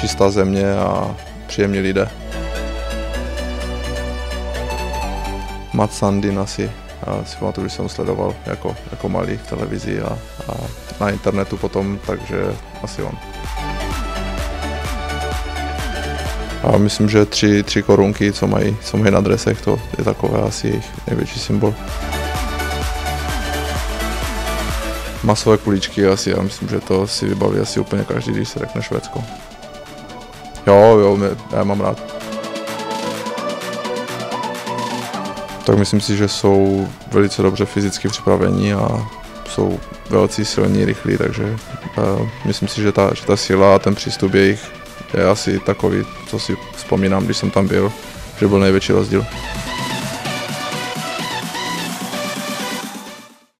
čistá země a příjemní lidé. Mats Sandin asi si pamatuju, že jsem sledoval jako malý v televizi a na internetu potom, takže asi on. A myslím, že tři korunky, co mají na dresech, to je takové asi jejich největší symbol. Masové kuličky asi, já myslím, že to si vybaví asi úplně každý, když se řekne Švédsko. Jo, já mám rád. Tak myslím si, že jsou velice dobře fyzicky připraveni a jsou velcí, silní, rychlí, takže myslím si, že ta síla a ten přístup jejich je asi takový, co si vzpomínám, když jsem tam byl, že byl největší rozdíl.